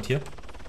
hier?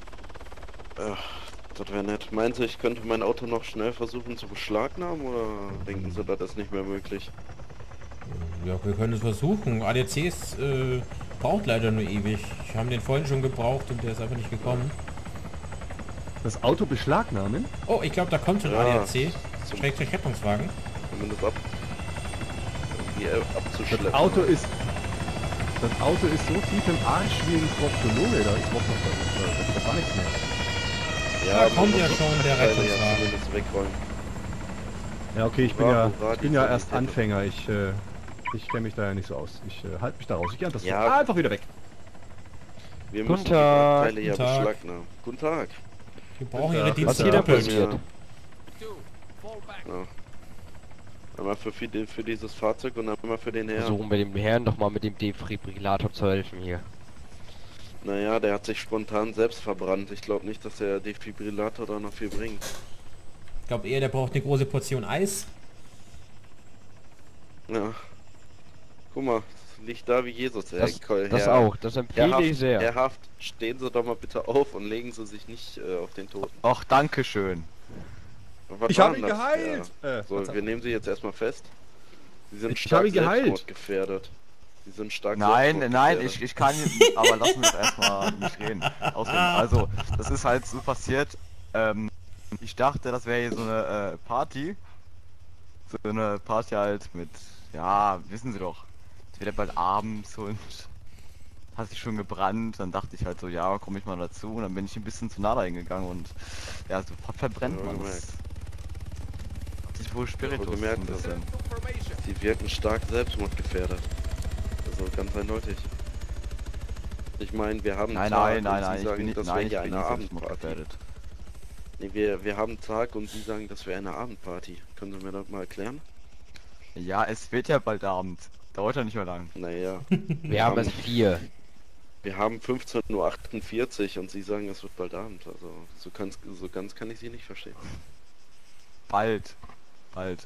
Das wäre nett. Meinen Sie, ich könnte mein Auto noch schnell versuchen zu beschlagnahmen oder denken Sie, das ist nicht mehr möglich? Ja, wir können es versuchen. ADACs braucht leider nur ewig. Ich habe den vorhin schon gebraucht und der ist einfach nicht gekommen. Das Auto beschlagnahmen? Oh, ich glaube, da kommt schon Ja, ADAC. zum- Schrägstrich Rettungswagen. Zumindest irgendwie abzuschleppen. Das Auto ist so tief im Arsch wie ein Proktologe, da ist überhaupt noch da geht doch gar nichts mehr. Da man kommt muss ja die schon der Teile ja Rettungswagen. zumindest wegräumen. Ja, okay, ich Hurra, bin ja die erst Sanitäter. Anfänger, ich kenne mich da ja nicht so aus. Ich halte mich da raus. Ich gehe das Ja. einfach wieder weg. Wir Guten müssen die Tag. Teile ja Guten Tag. beschlagnahmen. Guten Tag. Wir brauchen ihre Was Dienste hier denn doppelt. passiert? Ja. Einmal für dieses Fahrzeug und einmal für den Herrn. Versuchen wir dem Herrn doch mal mit dem Defibrillator zu helfen hier. Naja, der hat sich spontan selbst verbrannt. Ich glaube nicht, dass der Defibrillator da noch viel bringt. Ich glaube eher, der braucht eine große Portion Eis. Ja. Guck mal, das liegt da wie Jesus. Das auch, das empfehle ich sehr. Herr Haft, stehen Sie doch mal bitte auf und legen Sie sich nicht auf den Toten. Ach, danke schön. Was Ich war habe denn ihn das? geheilt! Ja. So, wir nehmen Sie jetzt erstmal fest. Sie sind Ich stark habe ihn geheilt. selbstmordgefährdet. Sie sind stark Nein, selbstmordgefährdet. ich kann, aber lassen wir es erstmal nicht reden. Ausreden. Also, das ist halt so passiert, ich dachte, das wäre hier so eine Party. So eine Party halt mit, ja, wissen Sie doch, es wird ja bald abends und hat sich schon gebrannt. Dann dachte ich halt so, ja, komme ich mal dazu. Und dann bin ich ein bisschen zu nah da hingegangen und ja, sofort verbrennt Ja, man gemerkt. es. Hat sich wohl Spiritus gemerkt, ein dass- bisschen. Sie wirken stark selbstmordgefährdet. Also ganz eindeutig. Ich meine, wir haben Nein, Tag nein, nein, und nein, Sie ich sagen, bin nicht, das nein, wäre ich hier bin eine nicht Abendparty. selbstmordgefährdet. Nee, wir haben Tag und Sie sagen, das wäre eine Abendparty. Können Sie mir das mal erklären? Ja, es wird ja bald Abend. Dauert ja nicht mehr lang. Naja, Wir haben es 4. wir haben 15:48 Uhr und Sie sagen, es wird bald Abend. Also so ganz kann ich Sie nicht verstehen. Bald. Bald.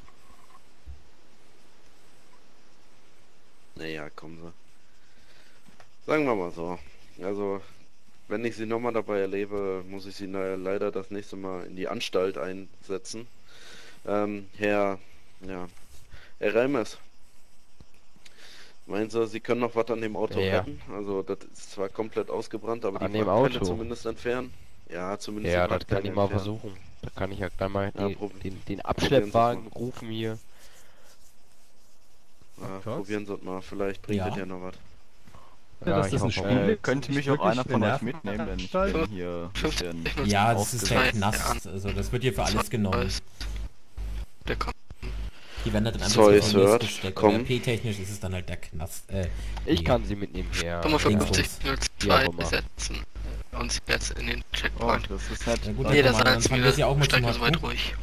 Naja, kommen Sie. Sagen wir mal so. Also, wenn ich Sie nochmal dabei erlebe, muss ich Sie leider das nächste Mal in die Anstalt einsetzen. Herr Reimers. Meinen Sie, Sie können noch was an dem Auto Ja. retten? Also, das ist zwar komplett ausgebrannt, aber An die dem Wrackteile Auto? zumindest entfernen. Ja, zumindest Ja, die das kann Wrackteile ich mal entfernen. versuchen. Da kann ich ja gleich mal Ja, den Abschleppwagen mal. rufen hier. Ja, Krass. probieren Sie es mal, vielleicht bringt Ja. das ja noch was. Ja, dass ich das ein hoffe Spiel mal. ist. Könnte mich Nicht auch einer wirklich von euch nerven. mitnehmen, denn ich Anstalt. bin hier ein bisschen Ja, das ist der aufgeregt. Knast. Also das wird hier für alles genommen. Der kommt. Die werden dann einfach Sorry, so Sir, gesteckt. komm. RP-technisch ist es dann halt der Knast. Ich nee. kann sie mitnehmen her. 55:02 Wie auch immer. setzen. Und sie jetzt in den Oh, Checkpoint. das ist nett. Ja, gut, Nee, dann das fangen sind wir sie auch mal Strecke zum soweit HQ. ruhig.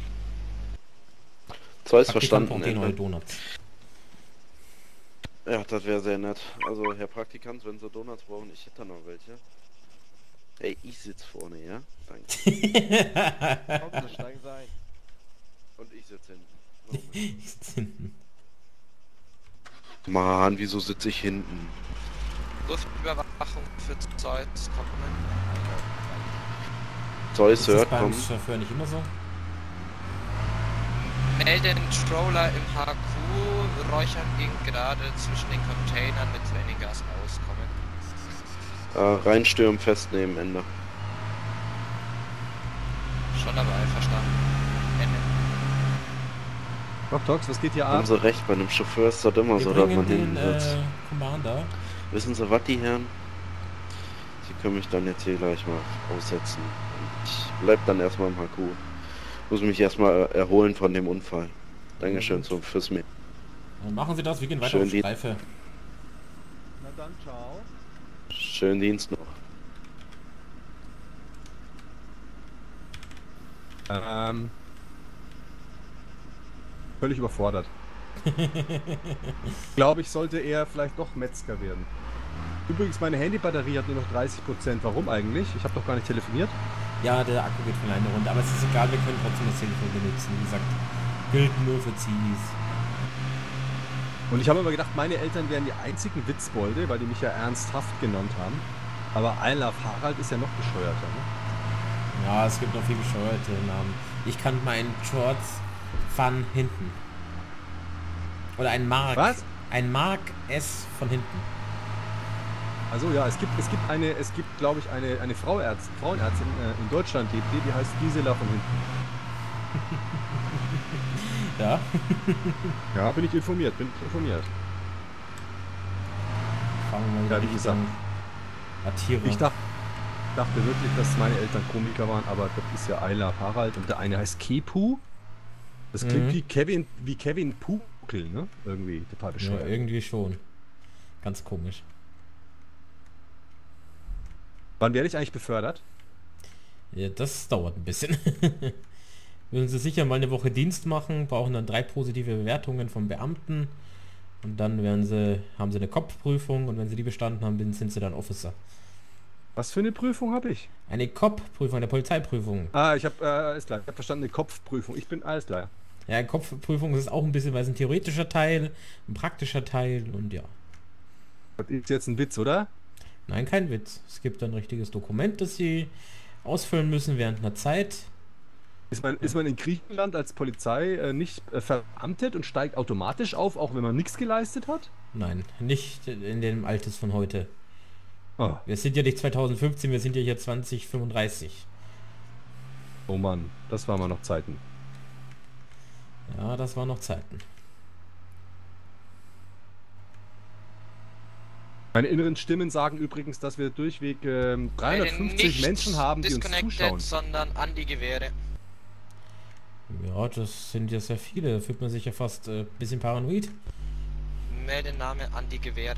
So ist Praktikant verstanden. braucht eh neue Ende. Donuts. Ja, das wäre sehr nett. Also, Herr Praktikant, wenn Sie Donuts brauchen, ich hätte da noch welche. Ey, ich sitze vorne, ja? Danke. Komm, so steigen Sie ein. Und ich sitze hinten. Mann, wieso sitze ich hinten? Luftüberwachung für Zeit. Sorry, Ist Sir, das beim komm. Chauffeur nicht immer so? Melden Stroller im HQ. Räuchern ging gerade zwischen den Containern mit Tränengas auskommen. Reinstürmen, festnehmen, Ende. Schon dabei, verstanden. Ende. Doc Tox, was geht hier Haben ab? Sie recht, bei einem Chauffeur ist das immer Wir so, dass man bringen hinten den sitzt. Commander. Wissen Sie was, die Herren? Sie können mich dann jetzt hier gleich mal aussetzen. Ich bleib dann erstmal im HQ. Muss mich erstmal erholen von dem Unfall. Dankeschön fürs Mit. Dann machen Sie das, wir gehen weiter Schön auf die- Streife. Na dann, ciao. Schönen Dienst noch. Völlig überfordert. Ich glaube, ich sollte eher vielleicht doch Metzger werden. Übrigens, meine Handybatterie hat nur noch 30%. Warum eigentlich? Ich habe doch gar nicht telefoniert. Ja, der Akku geht von eine Runde, aber es ist egal, wir können trotzdem das Telefon benutzen. Wie gesagt, gilt nur für Zivis. Und ich habe immer gedacht, meine Eltern wären die einzigen Witzbolde, weil die mich ja ernsthaft genannt haben. Aber Einlauf Harald ist ja noch bescheuerter, ne? Ja, es gibt noch viel bescheuerte Namen. Ich kannte mal einen Shorts von hinten. Oder ein Mark. Was? Ein Mark S von hinten. Also ja, es gibt glaube ich, eine Frauenärztin in Deutschland, die heißt Gisela von hinten. Ja. Ja, bin ich informiert. Fangen wir mal Ja, wie Richtung gesagt. Satire. Ich dachte wirklich, dass meine Eltern Komiker waren, aber das ist ja Ayla Harald und der eine heißt Kepu. Das klingt wie Kevin Pukel, ne? Irgendwie total Ja, bescheuert. irgendwie schon. Ganz komisch. Wann werde ich eigentlich befördert? Ja, das dauert ein bisschen. Würden Sie sicher mal eine Woche Dienst machen, brauchen dann 3 positive Bewertungen vom Beamten und dann haben Sie eine Kopfprüfung und wenn Sie die bestanden haben, sind Sie dann Officer. Was für eine Prüfung habe ich? Eine Kopfprüfung, eine Polizeiprüfung. Ah, ich habe alles klar. Ich habe verstanden, eine Kopfprüfung. Ich bin alles klar. Ja, eine Kopfprüfung ist auch ein bisschen, weil es ein theoretischer Teil, ein praktischer Teil und ja. Das ist jetzt ein Witz, oder? Nein, kein Witz. Es gibt ein richtiges Dokument, das Sie ausfüllen müssen während einer Zeit. Ist man in Griechenland als Polizei nicht verbeamtet und steigt automatisch auf, auch wenn man nichts geleistet hat? Nein, nicht in dem Alters von heute. Oh, Wir sind ja nicht 2015, wir sind ja hier 2035. oh Mann, das waren mal noch Zeiten. Ja, das waren noch Zeiten. Meine inneren Stimmen sagen übrigens, dass wir durchweg 350 Nicht Menschen haben, die uns disconnected, zuschauen. sondern an die Gewehre. Ja, das sind ja sehr viele. Da fühlt man sich ja fast ein bisschen paranoid. Meldename an die Gewehre.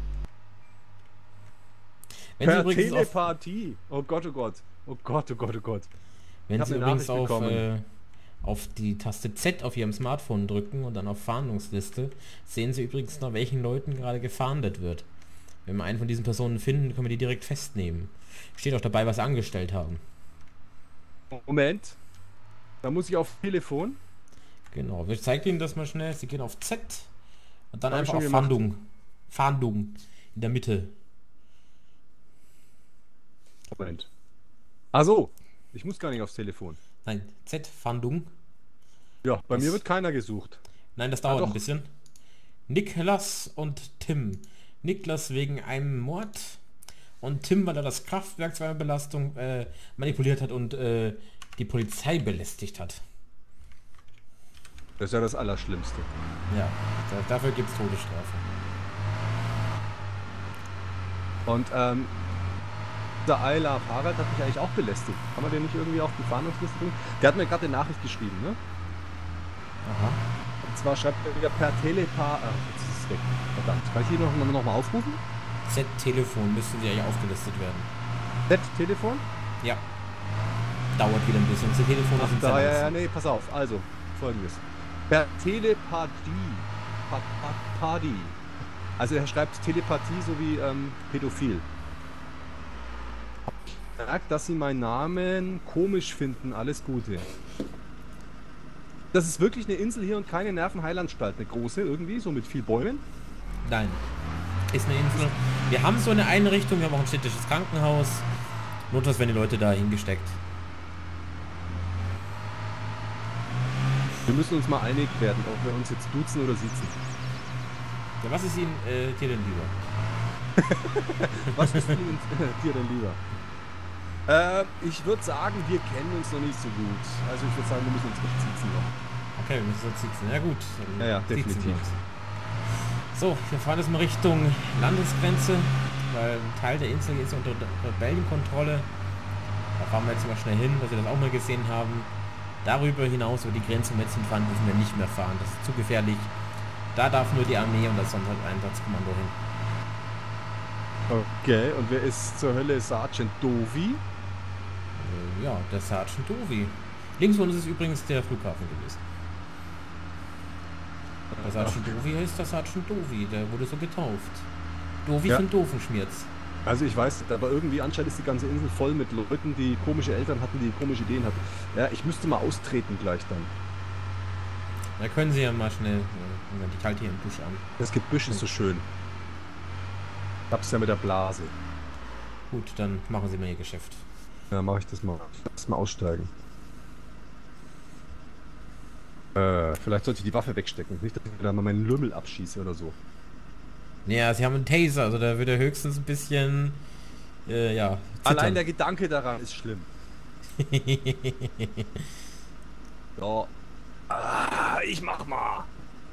Wenn Sie Per übrigens auf, Telepathie. Oh Gott, oh Gott. Oh Gott, oh Gott, oh Gott. wenn hab Sie eine übrigens Nachricht bekommen. auf die Taste Z auf Ihrem Smartphone drücken und dann auf Fahndungsliste, sehen Sie übrigens nach welchen Leuten gerade gefahndet wird. Wenn wir einen von diesen Personen finden, können wir die direkt festnehmen. Steht auch dabei, was sie angestellt haben. Moment. Da muss ich auf Telefon. Genau, wir zeigen Ihnen das mal schnell. Sie gehen auf Z und dann Hab ich einfach schon auf gemacht. Fahndung. Fahndung in der Mitte. Moment. Ach so. Ich muss gar nicht aufs Telefon. Nein, Z, Fahndung. Ja, bei Das- mir wird keiner gesucht. Nein, das dauert doch. ein bisschen. Niklas und Tim. Niklas wegen einem Mord und Tim, weil er das Kraftwerk zweimal Belastung manipuliert hat und die Polizei belästigt hat. Das ist ja das Allerschlimmste. Ja, dafür gibt es Todesstrafe. Und der Ayla Harald hat mich eigentlich auch belästigt. Kann man den nicht irgendwie auf die Fahndungsliste bringen? Der hat mir gerade eine Nachricht geschrieben, ne? Aha. Und zwar schreibt er wieder per Telepa... Ach, jetzt ist es weg. Verdammt. Kann ich die noch mal aufrufen? Z-Telefon müsste sie eigentlich aufgelistet werden. Z-Telefon? Ja. Dauert wieder ein bisschen. Z-Telefon Ach, sind sehr da, ja, langsam. nee, pass auf. Also, folgendes. Per Telepathie. Pathie. Also er schreibt Telepathie sowie pädophil. Sagt, dass sie meinen Namen komisch finden. Alles Gute. Das ist wirklich eine Insel hier und keine Nervenheilanstalt. Eine große irgendwie, so mit viel Bäumen. Nein. Ist eine Insel. Wir haben so eine Einrichtung, wir haben auch ein städtisches Krankenhaus. Notfalls werden die Leute da hingesteckt. Wir müssen uns mal einig werden, ob wir uns jetzt duzen oder siezen. Ja, was ist Ihnen dir denn lieber? Was ist Ihnen dir denn lieber? Ich würde sagen, wir kennen uns noch nicht so gut. Also ich würde sagen, wir müssen uns nicht siezen noch. Okay, wir müssen uns sitzen. Ja gut. dann Ja, ja, sitzen definitiv. wir uns. So, wir fahren jetzt mal Richtung Landesgrenze, weil ein Teil der Insel ist unter Rebellenkontrolle. Da fahren wir jetzt mal schnell hin, dass wir das auch mal gesehen haben. Darüber hinaus, über die Grenze, wo wir jetzt hinfahren, dürfen wir nicht mehr fahren. Das ist zu gefährlich. Da darf nur die Armee und das Sondereinsatzkommando hin. Okay, und wer ist zur Hölle Sergeant Dovi? Ja, der Sergeant Dovi. Links von uns ist übrigens der Flughafen gewesen. Der Sergeant Dovi heißt der Sergeant Dovi, der wurde so getauft. Dovi Ja. von Doofenschmierz. Also ich weiß nicht, aber irgendwie anscheinend ist die ganze Insel voll mit Leuten, die komische Eltern hatten, die komische Ideen hatten. Ja, ich müsste mal austreten gleich dann. Da können Sie ja mal schnell, ich halte hier im Busch an. Das Gebüsch ist so schön. Ich hab's ja mit der Blase. Gut, dann machen Sie mal Ihr Geschäft. Ja, mache ich das mal. Lass mal aussteigen. Vielleicht sollte ich die Waffe wegstecken. Nicht, dass ich da mal meinen Lümmel abschieße oder so. Naja, Sie haben einen Taser, also da würde er höchstens ein bisschen, ja, Allein der zittern. Gedanke daran ist schlimm. Ja. Ah, ich mach mal.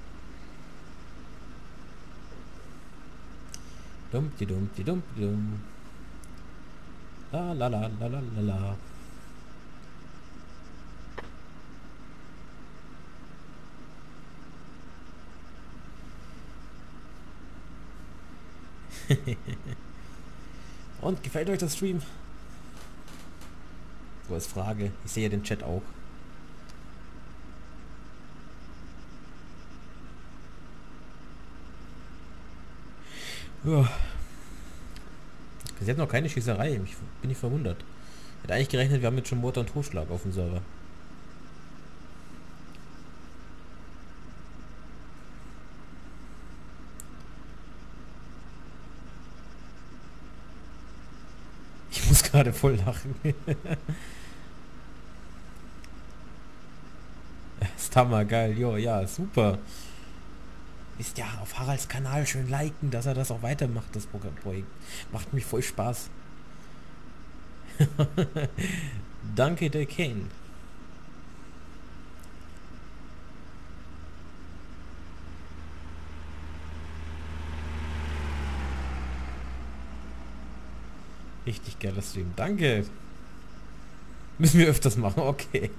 Dumpti dumpti dumpti dum. La la la la la la la. Und gefällt euch das Stream? So als Frage. Ich sehe den Chat auch. Ja. Bis jetzt noch keine Schießerei. Bin ich verwundert. Ich hätte eigentlich gerechnet, wir haben jetzt schon Mord und Totschlag auf dem Server. Ich muss gerade voll lachen. Ist hammergeil. Jo, ja, super. Ist ja auf Haralds Kanal schön liken, dass er das auch weitermacht, das Projekt. Macht mich voll Spaß. Danke, der Kane. Richtig geiler Stream. Danke. Müssen wir öfters machen, okay.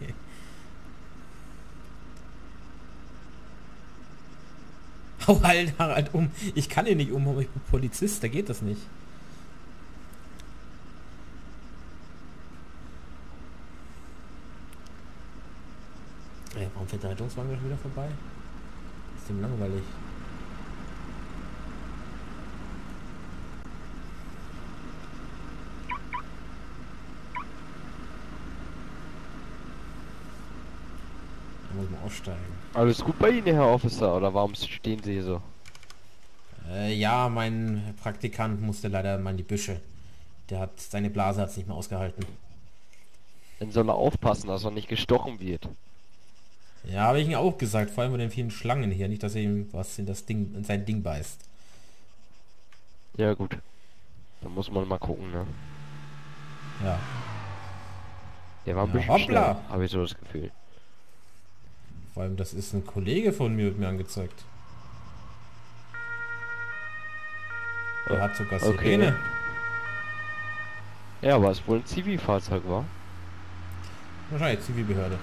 Hau halt Harald um. Ich kann ihn nicht umhauen, ich bin Polizist, da geht das nicht. Warum fährt der Rettungswagen schon wieder vorbei? Ist dem langweilig. Da muss man aussteigen. Alles gut bei Ihnen, Herr Officer, oder warum stehen Sie hier so? Ja, mein Praktikant musste leider mal in die Büsche. Seine Blase hat es nicht mehr ausgehalten. Dann soll er aufpassen, dass er nicht gestochen wird. Ja, habe ich ihm auch gesagt, vor allem mit den vielen Schlangen hier, nicht, dass er ihm was in sein Ding beißt. Ja gut. Dann muss man mal gucken, ne? Ja. Der war ein Ja, bisschen hoppla. schnell, habe ich so das Gefühl. Vor allem, das ist ein Kollege von mir, wird mir angezeigt. Der hat sogar Okay. Sirene. Ja, aber es wohl ein Zivilfahrzeug war. Wahrscheinlich Zivilbehörde.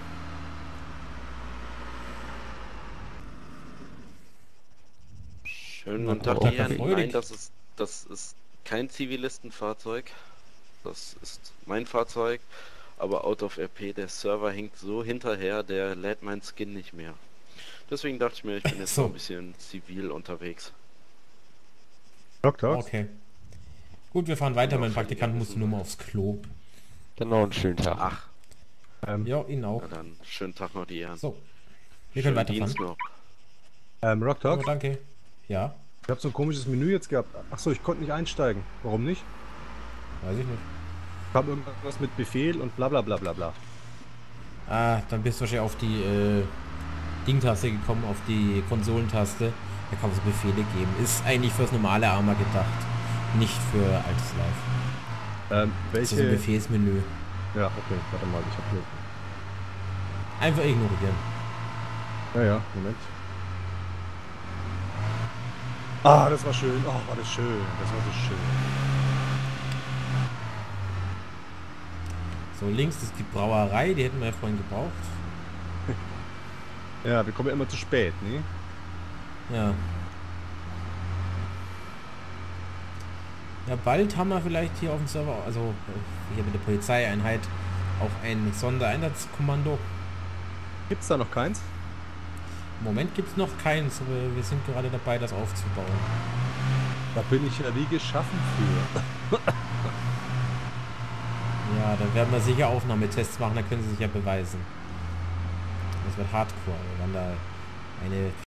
Schönen Na, guten Tag, doch, die Herren. freudig. Nein, das ist kein Zivilistenfahrzeug. Das ist mein Fahrzeug. Aber out of RP, der Server hängt so hinterher, der lädt mein Skin nicht mehr. Deswegen dachte ich mir, ich bin jetzt So. noch ein bisschen zivil unterwegs. Doktor? Okay. Gut, wir fahren weiter. Ja, Mein völlig Praktikant musste wissen. nur mal aufs Klo. Dann noch einen schönen Tag. Ach, Ja, Ihnen auch. na dann, schönen Tag noch, die Herren. So. Wir können Schönen weiterfahren. Dienst noch. Rock Oh, Talk? danke. Ja, Ich habe so ein komisches Menü jetzt gehabt. Achso, ich konnte nicht einsteigen. Warum nicht? weiß ich nicht. Kam irgendwas mit Befehl und bla bla bla bla bla. Ah, dann bist du wahrscheinlich auf die Ding-Taste gekommen, auf die Konsolentaste. Da kann es Befehle geben. Ist eigentlich fürs normale Arma gedacht. Nicht für altes Live. Das ist ein Welche... Befehlsmenü. Ja, okay, warte mal, ich habe hier... Einfach ignorieren. Ja, Moment. Ah, das war schön. Oh, war das schön. Das war so schön. So, links ist die Brauerei, die hätten wir ja vorhin gebraucht. Ja, wir kommen ja immer zu spät, ne? Ja. Ja, bald haben wir vielleicht hier auf dem Server, also hier mit der Polizeieinheit, auch ein Sondereinsatzkommando. Gibt's da noch keins? Im Moment gibt es noch keins, aber wir sind gerade dabei, das aufzubauen. Da bin ich ja wie geschaffen für. Ja, da werden wir sicher Aufnahmetests machen, da können sie sich ja beweisen. Das wird Hardcore, wenn da eine